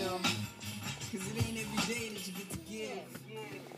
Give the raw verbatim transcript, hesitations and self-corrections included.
know, cause it ain't every day that you get to give.